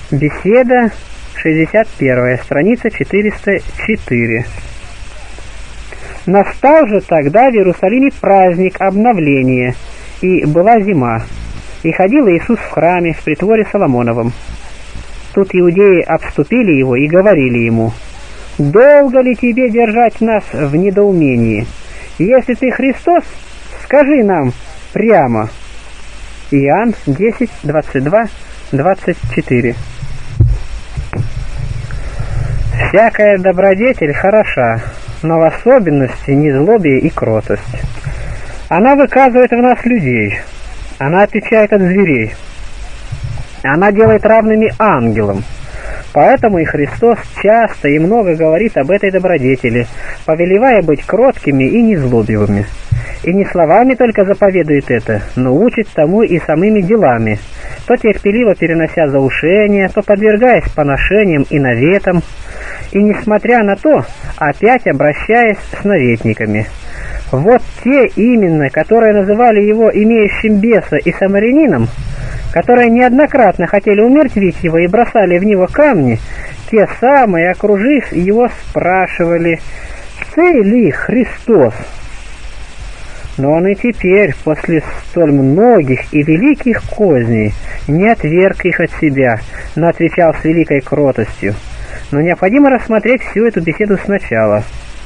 Беседа 61, страница 404. Настал же тогда в Иерусалиме праздник обновления, и была зима, и ходил Иисус в храме в притворе Соломоновом. Тут иудеи обступили его и говорили ему: «Долго ли тебе держать нас в недоумении? Если ты Христос, скажи нам прямо». Иоанн 10, 22, 24. «Всякая добродетель хороша, но в особенности незлобие и кротость. Она выказывает в нас людей, она отличает от зверей, она делает равными ангелам. Поэтому и Христос часто и много говорит об этой добродетели, повелевая быть кроткими и незлобивыми. И не словами только заповедует это, но учит тому и самыми делами, то терпеливо перенося заушения, то подвергаясь поношениям и наветам, и, несмотря на то, опять обращаясь с наветниками. Вот те именно, которые называли его имеющим беса и самарянином, которые неоднократно хотели умертвить его и бросали в него камни, те самые, окружив его, спрашивали: «Ты ли Христос?» Но он и теперь, после столь многих и великих козней, не отверг их от себя, но отвечал с великой кротостью. Но необходимо рассмотреть всю эту беседу сначала.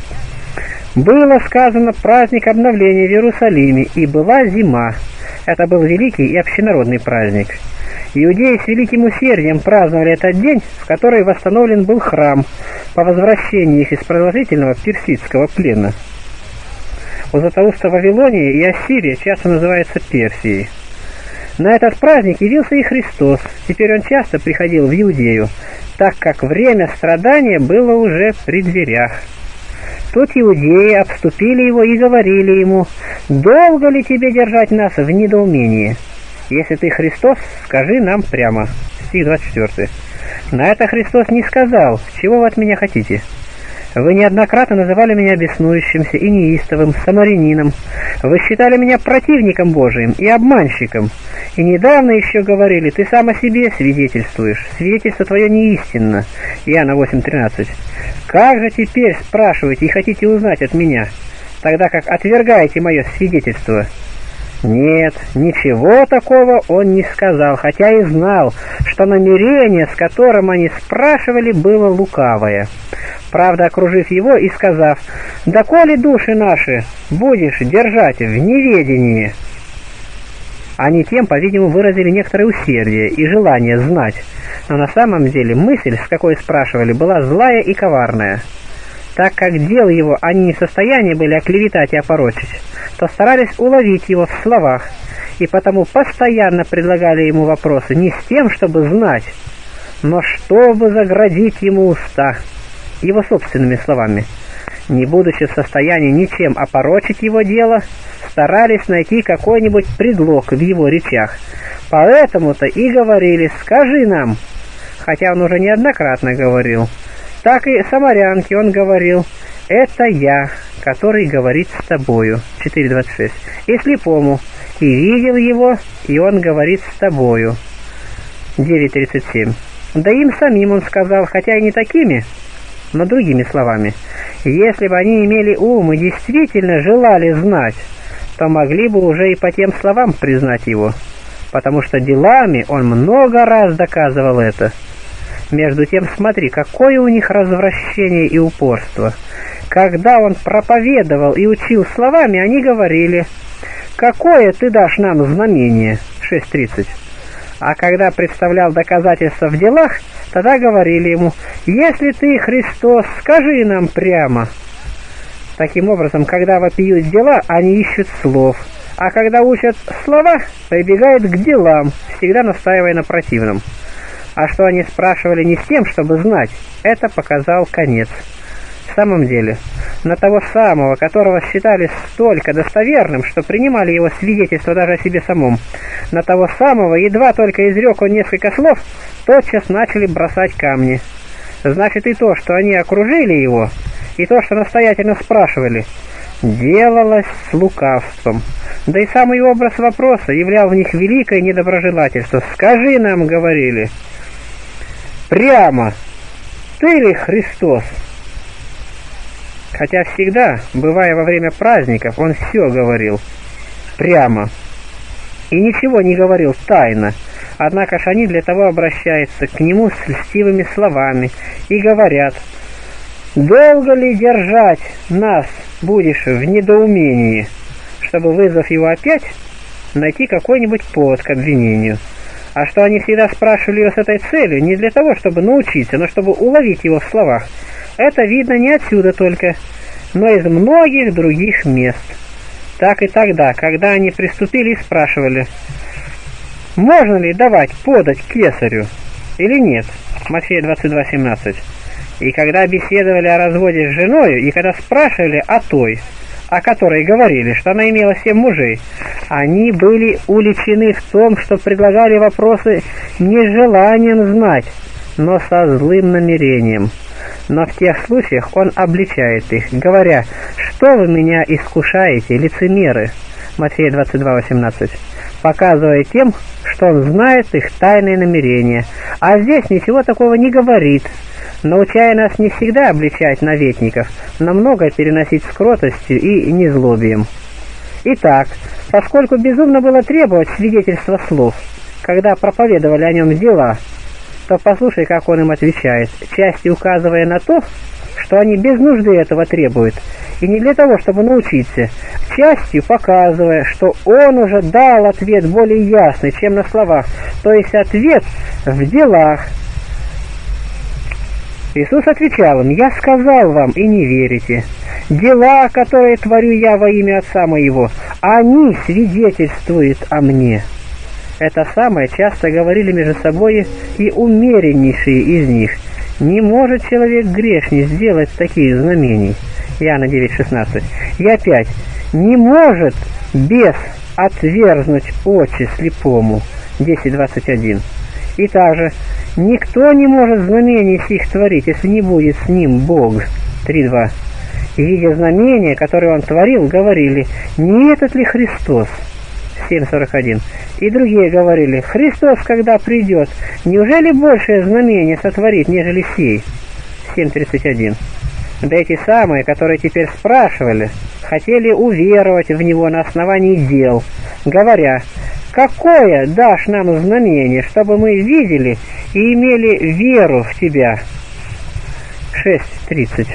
Было сказано праздник обновления в Иерусалиме, и была зима. Это был великий и общенародный праздник. Иудеи с великим усердием праздновали этот день, в который восстановлен был храм по возвращении их из продолжительного персидского плена. У Златоуста Вавилония и Ассирия часто называется Персией. На этот праздник явился и Христос. Теперь он часто приходил в Иудею, так как время страдания было уже при дверях. Тут иудеи обступили его и говорили ему: «Долго ли тебе держать нас в недоумении? Если ты Христос, скажи нам прямо». Стих 24. На это Христос не сказал: «Чего вы от меня хотите? Вы неоднократно называли меня беснующимся и неистовым, самарянином. Вы считали меня противником Божиим и обманщиком. И недавно еще говорили: ты сам о себе свидетельствуешь, свидетельство твое неистинно». Иоанна 8:13. Как же теперь спрашиваете и хотите узнать от меня, тогда как отвергаете мое свидетельство? Нет, ничего такого он не сказал, хотя и знал, что намерение, с которым они спрашивали, было лукавое. Правда, окружив его и сказав: «Доколе души наши будешь держать в неведении?» Они тем, по-видимому, выразили некоторое усердие и желание знать, но на самом деле мысль, с какой спрашивали, была злая и коварная. Так как дел его они не в состоянии были оклеветать и опорочить, то старались уловить его в словах, и потому постоянно предлагали ему вопросы не с тем, чтобы знать, но чтобы заградить ему уста, его собственными словами. Не будучи в состоянии ничем опорочить его дело, старались найти какой-нибудь предлог в его речах. Поэтому-то и говорили: «Скажи нам», хотя он уже неоднократно говорил. Так и самарянке он говорил: «Это я, который говорит с тобою». 4:26. И слепому: «И видел его, и он говорит с тобою». 9:37. Да им самим он сказал, хотя и не такими, но другими словами: «Если бы они имели ум и действительно желали знать, то могли бы уже и по тем словам признать его, потому что делами он много раз доказывал это». Между тем, смотри, какое у них развращение и упорство. Когда он проповедовал и учил словами, они говорили: «Какое ты дашь нам знамение?» 6:30. А когда представлял доказательства в делах, тогда говорили ему: «Если ты Христос, скажи нам прямо». Таким образом, когда вопиют дела, они ищут слов, а когда учат слова, прибегают к делам, всегда настаивая на противном. А что они спрашивали не с тем, чтобы знать, это показал конец. В самом деле, на того самого, которого считали столько достоверным, что принимали его свидетельство даже о себе самом, на того самого, едва только изрек он несколько слов, тотчас начали бросать камни. Значит, и то, что они окружили его, и то, что настоятельно спрашивали, делалось с лукавством. Да и самый образ вопроса являл в них великое недоброжелательство. «Скажи нам», — говорили. прямо, ты ли Христос? Хотя всегда, бывая во время праздников, он все говорил прямо и ничего не говорил тайно. Однако ж они для того обращаются к нему с льстивыми словами и говорят: «Долго ли держать нас будешь в недоумении?» чтобы, вызвав его опять, найти какой-нибудь повод к обвинению. А что они всегда спрашивали его с этой целью, не для того, чтобы научиться, но чтобы уловить его в словах, это видно не отсюда только, но из многих других мест. Так и тогда, когда они приступили и спрашивали: можно ли подать кесарю или нет, Матфея 22:17, и когда беседовали о разводе с женою, и когда спрашивали о той, о которой говорили, что она имела 7 мужей, они были уличены в том, что предлагали вопросы не желанием знать, но со злым намерением. Но в тех случаях он обличает их, говоря: «Что вы меня искушаете, лицемеры?» Матфея 22:18, показывая тем, что он знает их тайные намерения, а здесь ничего такого не говорит, научая нас не всегда обличать наветников, но многое переносить с кротостью и незлобием. Итак, поскольку безумно было требовать свидетельства слов, когда проповедовали о нем дела, то послушай, как он им отвечает, частью указывая на то, что они без нужды этого требуют, и не для того, чтобы научиться, частью показывая, что он уже дал ответ более ясный, чем на словах, то есть ответ в делах. Иисус отвечал им: «Я сказал вам, и не верите. Дела, которые творю я во имя Отца моего, они свидетельствуют о мне». Это самое часто говорили между собой и умереннейшие из них. Не может человек грешный сделать таких знамений. Иоанна 9:16. И опять: не может бес отвергнуть очи слепому. 10:21. И также: никто не может знамений сих творить, если не будет с ним Бог. 3:2. И видя знамения, которые он творил, говорили: не этот ли Христос? 7:41. И другие говорили: Христос, когда придет, неужели большее знамение сотворит, нежели сей? 7:31. Да эти самые, которые теперь спрашивали, хотели уверовать в него на основании дел, говоря: какое дашь нам знамение, чтобы мы видели и имели веру в тебя? 6:30.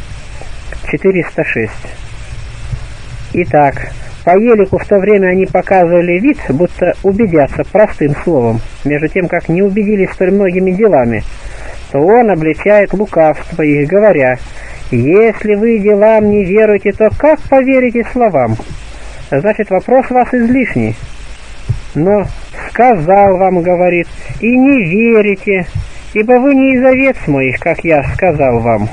406. Итак, по елику в то время они показывали вид, будто убедятся простым словом, между тем, как не убедились столь многими делами, то он обличает лукавство их, говоря: если вы делам не веруете, то как поверите словам? Значит, вопрос у вас излишний. Но сказал вам, говорит, и не верите, ибо вы не из овец моих, как я сказал вам.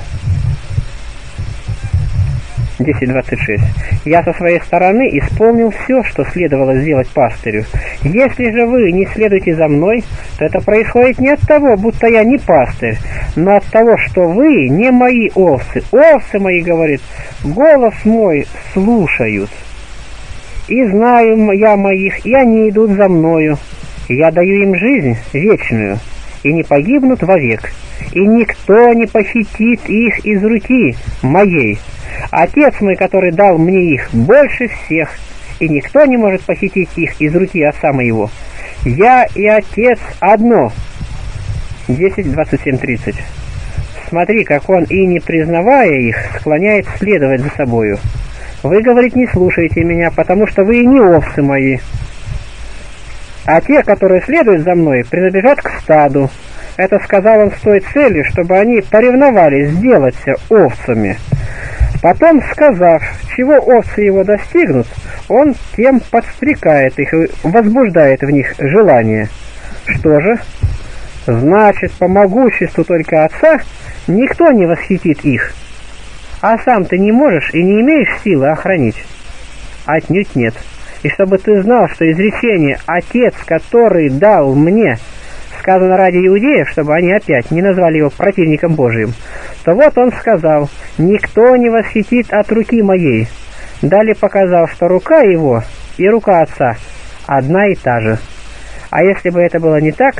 10:26. Я со своей стороны исполнил все, что следовало сделать пастырю. Если же вы не следуете за мной, то это происходит не от того, будто я не пастырь, но от того, что вы не мои овцы. Овцы мои, говорит, голос мой слушают. И знаю я моих, и они идут за мною. Я даю им жизнь вечную, и не погибнут вовек, и никто не похитит их из руки моей. Отец мой, который дал мне их, больше всех, и никто не может похитить их из руки Отца моего. Я и Отец одно. 10:27-30. Смотри, как он, и не признавая их, склоняет следовать за собою. Вы, говорит, не слушаете меня, потому что вы и не овцы мои. А те, которые следуют за мной, принадлежат к стаду. Это сказал он с той целью, чтобы они поревновали сделаться овцами. Потом, сказав, чего овцы его достигнут, он тем подстрекает их и возбуждает в них желание. Что же? Значит, по могуществу только Отца никто не восхитит их. А сам ты не можешь и не имеешь силы охранить? Отнюдь нет. И чтобы ты знал, что изречение «Отец, который дал мне» сказано ради иудеев, чтобы они опять не назвали его противником Божиим, то вот он сказал: «Никто не восхитит от руки моей». Далее показал, что рука его и рука Отца одна и та же. А если бы это было не так,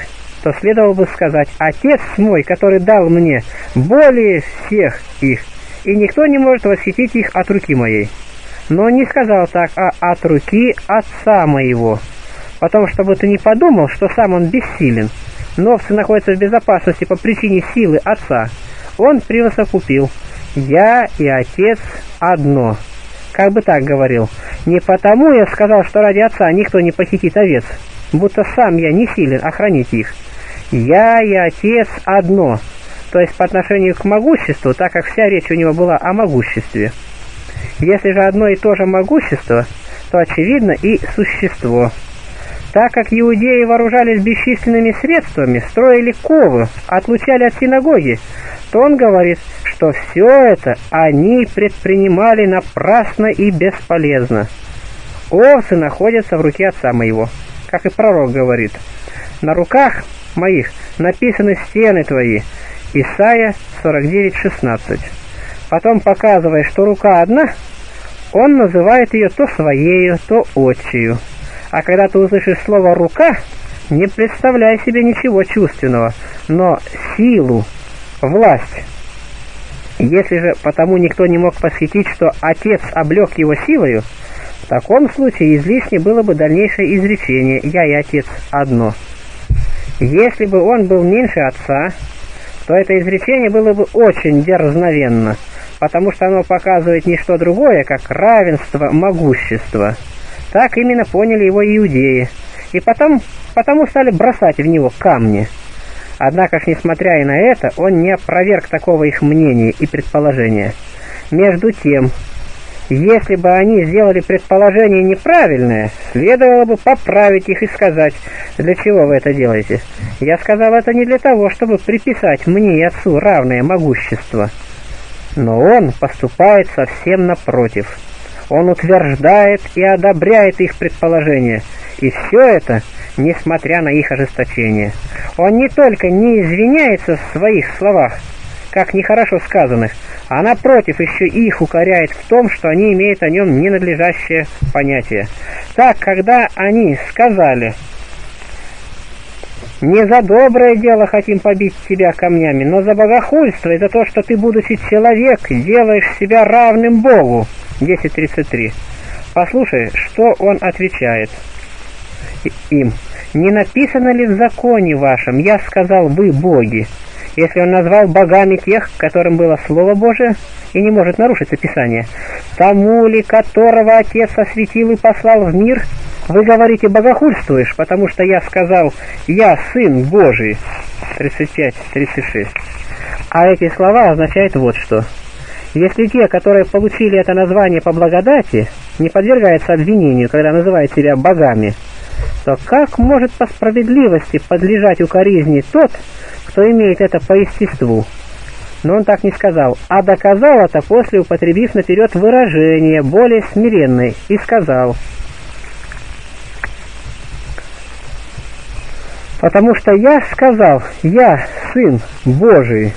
то следовало бы сказать: «Отец мой, который дал мне более всех их, и никто не может восхитить их от руки моей». Но он не сказал так, а от руки отца моего. Потом, чтобы ты не подумал, что сам он бессилен, но овцы находятся в безопасности по причине силы отца, он превосокупил: «Я и отец одно». Как бы так говорил: «Не потому я сказал, что ради отца никто не похитит овец, будто сам я не силен охранить их. Я и отец одно», то есть по отношению к могуществу, так как вся речь у него была о могуществе. Если же одно и то же могущество, то очевидно и существо. Так как иудеи вооружались бесчисленными средствами, строили ковы, отлучали от синагоги, то он говорит, что все это они предпринимали напрасно и бесполезно. Овцы находятся в руке отца моего, как и пророк говорит: «На руках моих написаны стены твои». Исайя 49:16. Потом, показывая, что рука одна, он называет ее то своею, то отчею. А когда ты услышишь слово «рука», не представляй себе ничего чувственного, но силу, власть. Если же потому никто не мог восхитить, что отец облег его силою, в таком случае излишне было бы дальнейшее изречение «я и отец одно». Если бы он был меньше отца, то это изречение было бы очень дерзновенно, потому что оно показывает не что другое, как равенство могущества. Так именно поняли его иудеи, и потому стали бросать в него камни. Однако ж, несмотря и на это, он не опроверг такого их мнения и предположения. Между тем, если бы они сделали предположение неправильное, следовало бы поправить их и сказать: «Для чего вы это делаете?» Я сказал это не для того, чтобы приписать мне и отцу равное могущество. Но он поступает совсем напротив. Он утверждает и одобряет их предположения, и все это, несмотря на их ожесточение. Он не только не извиняется в своих словах, как нехорошо сказанных, а напротив еще их укоряет в том, что они имеют о нем ненадлежащее понятие. Так, когда они сказали: «Не за доброе дело хотим побить тебя камнями, но за богохульство и за то, что ты, будучи человек, делаешь себя равным Богу». 10:33. Послушай, что он отвечает им: «Не написано ли в законе вашем: я сказал, вы боги?» Если он назвал богами тех, которым было Слово Божие, и не может нарушиться Писание, «Тому ли, которого Отец осветил и послал в мир, вы говорите, богохульствуешь, потому что я сказал, я Сын Божий». 35:36. А эти слова означают вот что: если те, которые получили это название по благодати, не подвергаются обвинению, когда называют себя богами, то как может по справедливости подлежать укоризне тот, кто имеет это по естеству? Но он так не сказал, а доказал это, после употребив наперед выражение более смиренное, и сказал: «Потому что я сказал, я Сын Божий».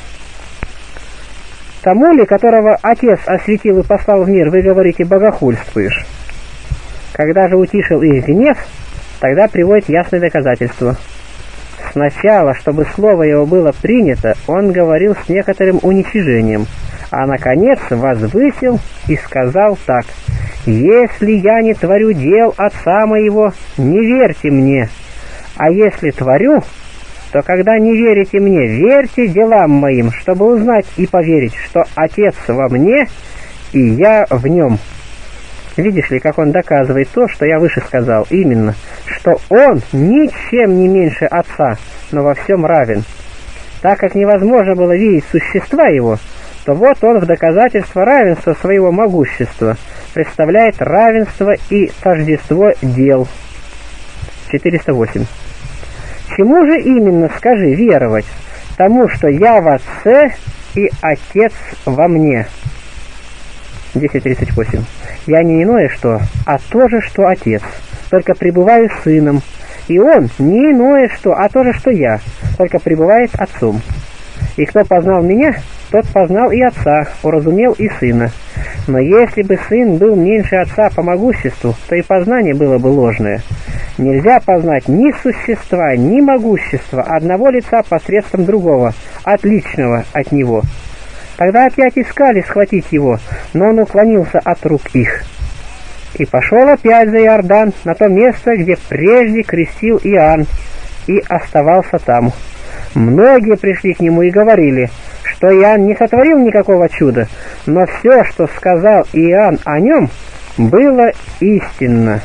Тому ли, которого Отец осветил и послал в мир, вы говорите, богохульствуешь? Когда же утишил их гнев, тогда приводит ясное доказательство. Сначала, чтобы слово его было принято, он говорил с некоторым уничижением, а наконец возвысил и сказал так: «Если я не творю дел Отца моего, не верьте мне, а если творю, то когда не верите мне, верьте делам моим, чтобы узнать и поверить, что Отец во мне, и я в нем». Видишь ли, как он доказывает то, что я выше сказал, именно, что он ничем не меньше Отца, но во всем равен. Так как невозможно было видеть существа его, то вот он в доказательство равенства своего могущества представляет равенство и тождество дел. 408. Чему же именно, скажи, веровать? Тому, что я в Отце и Отец во мне. 10:38. Я не иное что, а то же, что Отец, только пребываю Сыном, и Он не иное что, а то же, что я, только пребывает Отцом. И кто познал меня, тот познал и Отца, уразумел и Сына. Но если бы сын был меньше отца по могуществу, то и познание было бы ложное. Нельзя познать ни существа, ни могущества одного лица посредством другого, отличного от него. Тогда опять искали схватить его, но он уклонился от рук их. И пошел опять за Иордан, на то место, где прежде крестил Иоанн, и оставался там. Многие пришли к нему и говорили, что Иоанн не сотворил никакого чуда, но все, что сказал Иоанн о нем, было истинно.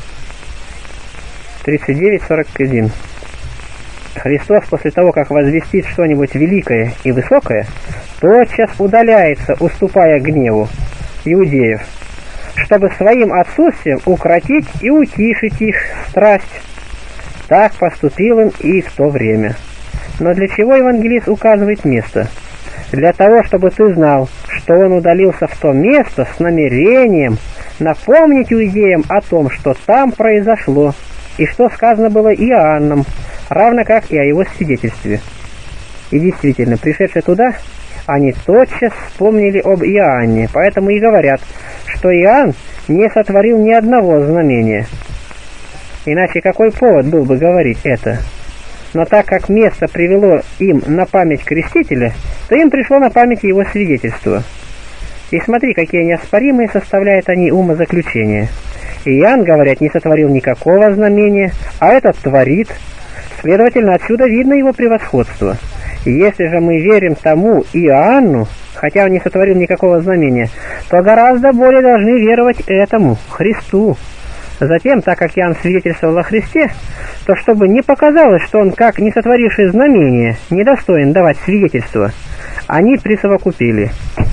39:41. Христос после того, как возвестит что-нибудь великое и высокое, тотчас удаляется, уступая гневу иудеев, чтобы своим отсутствием укротить и утишить их страсть. Так поступил он и в то время. Но для чего евангелист указывает место? Для того, чтобы ты знал, что он удалился в то место с намерением напомнить иудеям о том, что там произошло, и что сказано было Иоанном, равно как и о его свидетельстве. И действительно, пришедшие туда, они тотчас вспомнили об Иоанне, поэтому и говорят, что Иоанн не сотворил ни одного знамения. Иначе какой повод был бы говорить это? Но так как место привело им на память крестителя, то им пришло на память его свидетельство. И смотри, какие неоспоримые составляют они умозаключения. Иоанн, говорят, не сотворил никакого знамения, а этот творит. Следовательно, отсюда видно его превосходство. И если же мы верим тому Иоанну, хотя он не сотворил никакого знамения, то гораздо более должны веровать этому, Христу. Затем, так как Иоанн свидетельствовал о Христе, то чтобы не показалось, что он, как не сотворивший знамения, недостоин давать свидетельство, они присовокупили.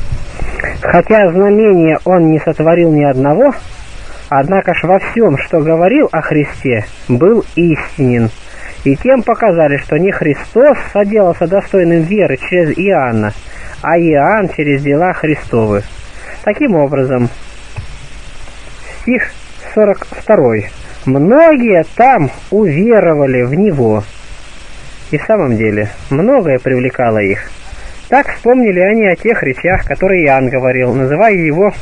Хотя знамения он не сотворил ни одного, однако ж во всем, что говорил о Христе, был истинен, и тем показали, что не Христос соделался достойным веры через Иоанна, а Иоанн через дела Христовы. Таким образом, стих 42. Многие там уверовали в Него. И в самом деле, многое привлекало их. Так вспомнили они о тех речах, которые Иоанн говорил, называя его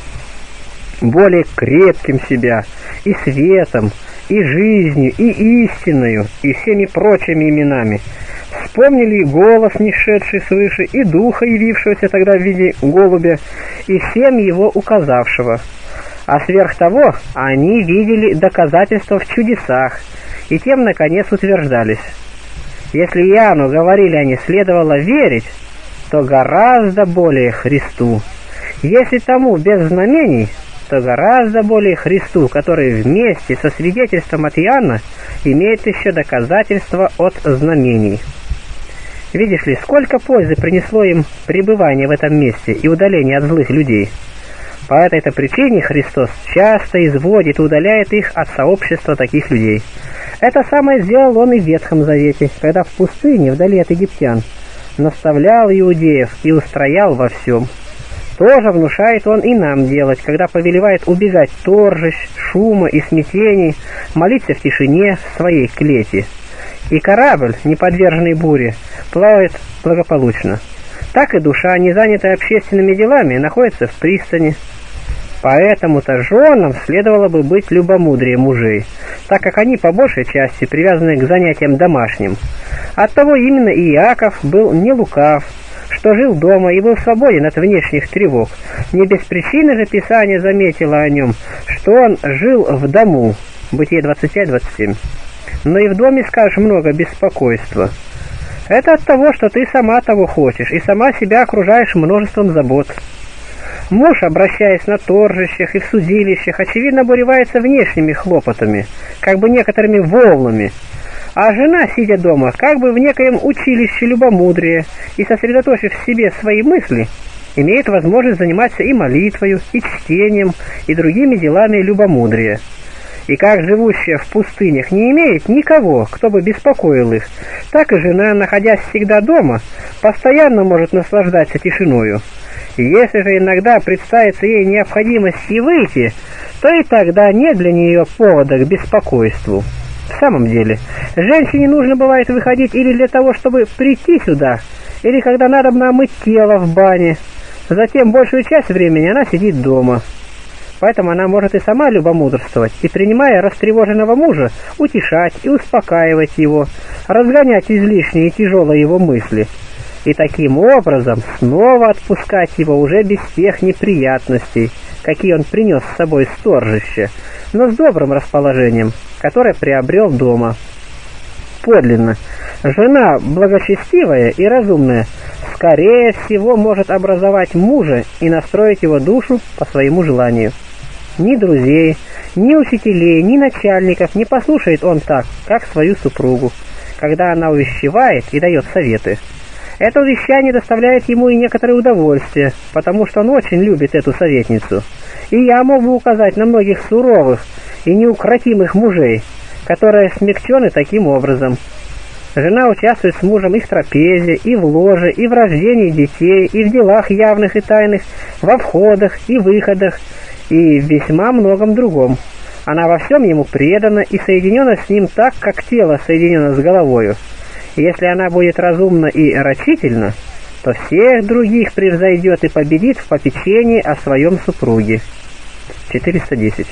более крепким себя, и светом, и жизнью, и истиною, и всеми прочими именами. Вспомнили голос, не шедший свыше, и духа, явившегося тогда в виде голубя, и всем его указавшего. А сверх того, они видели доказательства в чудесах, и тем, наконец, утверждались. Если Иоанну, говорили они, следовало верить, то гораздо более Христу. Если тому без знамений, то гораздо более Христу, который вместе со свидетельством от Иоанна имеет еще доказательства от знамений. Видишь ли, сколько пользы принесло им пребывание в этом месте и удаление от злых людей. По этой-то причине Христос часто изводит и удаляет их от сообщества таких людей. Это самое сделал он и в Ветхом Завете, когда в пустыне, вдали от египтян, наставлял иудеев и устроял во всем. Тоже внушает он и нам делать, когда повелевает убегать торжищ, шума и смятений, молиться в тишине в своей клети. И корабль, не подверженный буре, плавает благополучно. Так и душа, не занятая общественными делами, находится в пристани. Поэтому-то женам следовало бы быть любомудрее мужей, так как они по большей части привязаны к занятиям домашним. Оттого именно и Иаков был не лукав, что жил дома и был свободен от внешних тревог. Не без причины же Писание заметило о нем, что он жил в дому. Бытие 25-27. Но и в доме, скажешь, много беспокойства. Это от того, что ты сама того хочешь, и сама себя окружаешь множеством забот. Муж, обращаясь на торжищах и в судилищах, очевидно обуревается внешними хлопотами, как бы некоторыми волнами, а жена, сидя дома, как бы в некоем училище любомудрия и сосредоточив в себе свои мысли, имеет возможность заниматься и молитвою, и чтением, и другими делами любомудрия. И как живущая в пустынях не имеет никого, кто бы беспокоил их, так и жена, находясь всегда дома, постоянно может наслаждаться тишиною. И если же иногда представится ей необходимость и выйти, то и тогда нет для нее повода к беспокойству. В самом деле, женщине нужно бывает выходить или для того, чтобы прийти сюда, или когда надо омыть тело в бане. Затем большую часть времени она сидит дома. Поэтому она может и сама любомудрствовать, и, принимая растревоженного мужа, утешать и успокаивать его, разгонять излишние и тяжелые его мысли, и таким образом снова отпускать его уже без тех неприятностей, какие он принес с собой с торжища, но с добрым расположением, которое приобрел дома. Подлинно, жена благочестивая и разумная скорее всего может образовать мужа и настроить его душу по своему желанию. Ни друзей, ни учителей, ни начальников не послушает он так, как свою супругу, когда она увещевает и дает советы. Это увещание доставляет ему и некоторое удовольствие, потому что он очень любит эту советницу. И я мог бы указать на многих суровых и неукротимых мужей, которые смягчены таким образом. Жена участвует с мужем и в трапезе, и в ложе, и в рождении детей, и в делах явных и тайных, во входах и выходах, и в весьма многом другом. Она во всем ему предана и соединена с ним так, как тело соединено с головою. И если она будет разумна и рачительна, то всех других превзойдет и победит в попечении о своем супруге. 410.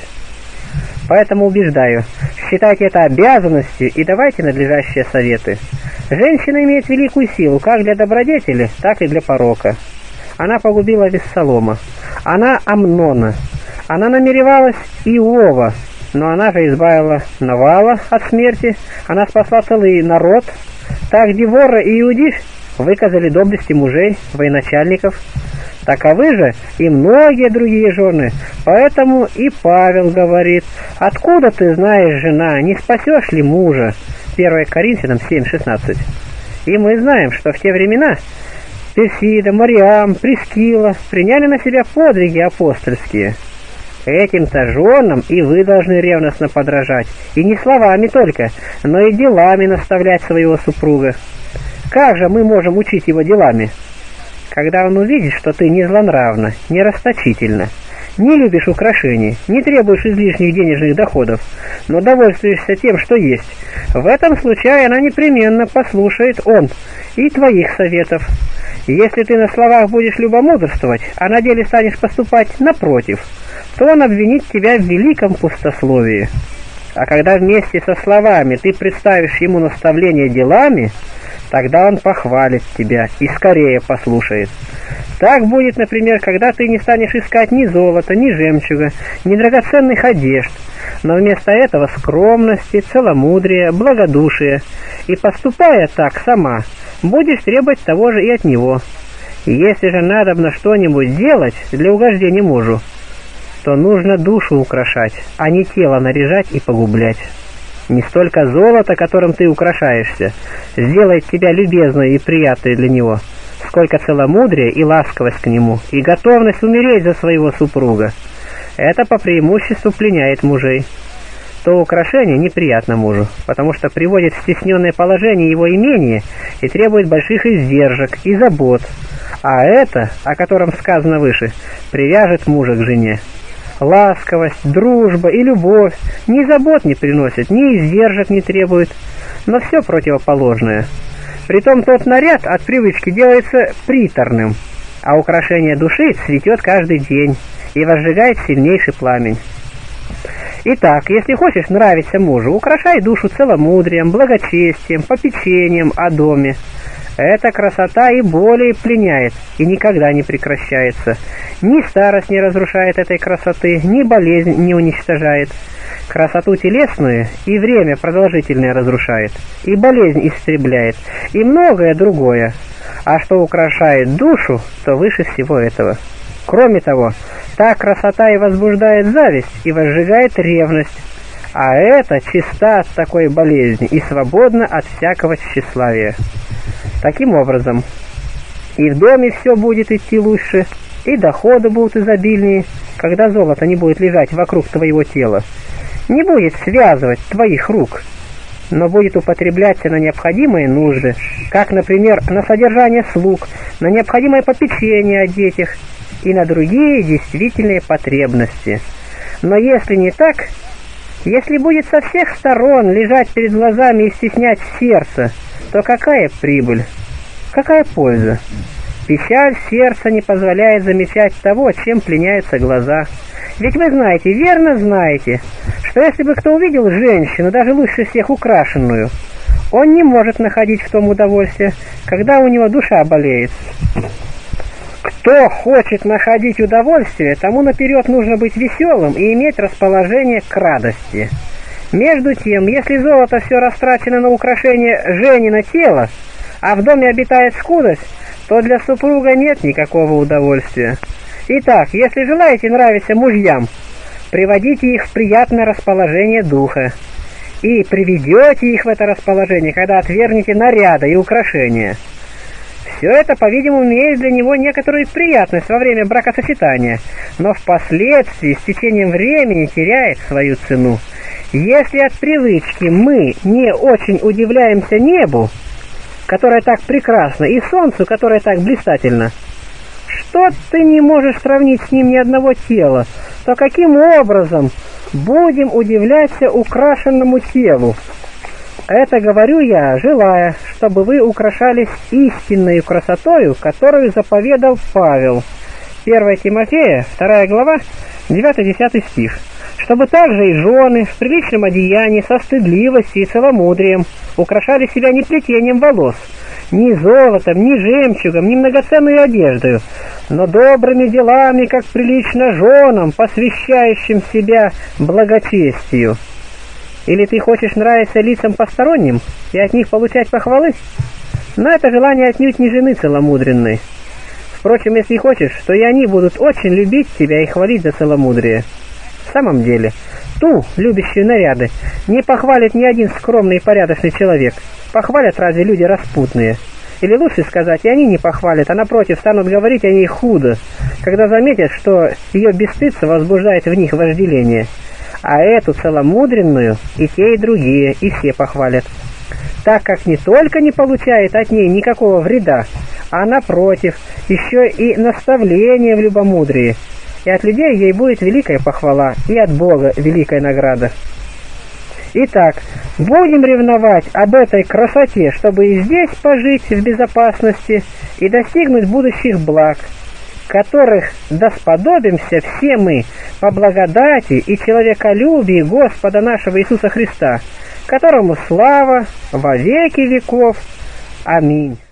Поэтому убеждаю, считайте это обязанностью и давайте надлежащие советы. Женщина имеет великую силу как для добродетели, так и для порока. Она погубила Вессалома, она Амнона, она намеревалась Иова, но она же избавила Навала от смерти, она спасла целый народ. Так Девора и Иудиш выказали доблести мужей, военачальников. Таковы же и многие другие жены. Поэтому и Павел говорит: «Откуда ты знаешь, жена, не спасешь ли мужа?» 1 Коринфянам 7:16. И мы знаем, что в те времена Персида, Мариам, Прискила приняли на себя подвиги апостольские. Этим-то женам и вы должны ревностно подражать, и не словами только, но и делами наставлять своего супруга. Как же мы можем учить его делами? Когда он увидит, что ты не злонравна, не расточительна, не любишь украшений, не требуешь излишних денежных доходов, но довольствуешься тем, что есть, в этом случае она непременно послушает он и твоих советов. Если ты на словах будешь любомудрствовать, а на деле станешь поступать напротив, то он обвинит тебя в великом пустословии. А когда вместе со словами ты представишь ему наставление делами, тогда он похвалит тебя и скорее послушает. Так будет, например, когда ты не станешь искать ни золота, ни жемчуга, ни драгоценных одежд, но вместо этого скромности, целомудрия, благодушия, и, поступая так сама, будешь требовать того же и от него. И если же надобно что-нибудь делать для угождения мужу, то нужно душу украшать, а не тело наряжать и погублять. Не столько золото, которым ты украшаешься, сделает тебя любезной и приятной для него, сколько целомудрие и ласковость к нему, и готовность умереть за своего супруга. Это по преимуществу пленяет мужей. То украшение неприятно мужу, потому что приводит в стесненное положение его имение и требует больших издержек и забот, а это, о котором сказано выше, привяжет мужа к жене. Ласковость, дружба и любовь ни забот не приносят, ни издержек не требуют, но все противоположное. Притом тот наряд от привычки делается приторным, а украшение души цветет каждый день и возжигает сильнейший пламень. Итак, если хочешь нравиться мужу, украшай душу целомудрием, благочестием, попечением о доме. Эта красота и более пленяет, и никогда не прекращается. Ни старость не разрушает этой красоты, ни болезнь не уничтожает. Красоту телесную и время продолжительное разрушает, и болезнь истребляет, и многое другое. А что украшает душу, то выше всего этого. Кроме того, та красота и возбуждает зависть, и возжигает ревность, а это чиста от такой болезни и свободна от всякого тщеславия. Таким образом, и в доме все будет идти лучше, и доходы будут изобильнее, когда золото не будет лежать вокруг твоего тела, не будет связывать твоих рук, но будет употребляться на необходимые нужды, как, например, на содержание слуг, на необходимое попечение о детях и на другие действительные потребности. Но если не так, если будет со всех сторон лежать перед глазами и стеснять сердце, то какая прибыль, какая польза? Печаль сердца не позволяет замечать того, чем пленяются глаза. Ведь вы знаете, верно знаете, что если бы кто увидел женщину, даже лучше всех украшенную, он не может находить в том удовольствие, когда у него душа болеет. Кто хочет находить удовольствие, тому наперед нужно быть веселым и иметь расположение к радости. Между тем, если золото все растрачено на украшение женина тела, а в доме обитает скудость, то для супруга нет никакого удовольствия. Итак, если желаете нравиться мужьям, приводите их в приятное расположение духа. И приведете их в это расположение, когда отвергнете наряды и украшения. Все это, по-видимому, имеет для него некоторую приятность во время бракосочетания, но впоследствии, с течением времени, теряет свою цену. Если от привычки мы не очень удивляемся небу, которое так прекрасно, и солнцу, которое так блистательно, что ты не можешь сравнить с ним ни одного тела, то каким образом будем удивляться украшенному телу? Это говорю я, желая, чтобы вы украшались истинной красотою, которую заповедал Павел. 1 Тимофея, 2 глава, 9-10 стих. Чтобы также и жены в приличном одеянии со стыдливостью и целомудрием украшали себя не плетением волос, ни золотом, ни жемчугом, ни многоценной одеждой, но добрыми делами, как прилично женам, посвящающим себя благочестию. Или ты хочешь нравиться лицам посторонним и от них получать похвалы? Но это желание отнюдь не жены целомудренной. Впрочем, если хочешь, то и они будут очень любить тебя и хвалить за целомудрие. В самом деле, ту, любящую наряды, не похвалит ни один скромный и порядочный человек. Похвалят разве люди распутные? Или лучше сказать, и они не похвалят, а напротив станут говорить о ней худо, когда заметят, что ее бесстыдство возбуждает в них вожделение. А эту целомудренную и те, и другие, и все похвалят, так как не только не получает от ней никакого вреда, а напротив, еще и наставление в любомудрии, и от людей ей будет великая похвала, и от Бога великая награда. Итак, будем ревновать об этой красоте, чтобы и здесь пожить в безопасности и достигнуть будущих благ, которых досподобимся все мы по благодати и человеколюбии Господа нашего Иисуса Христа, которому слава во веки веков. Аминь.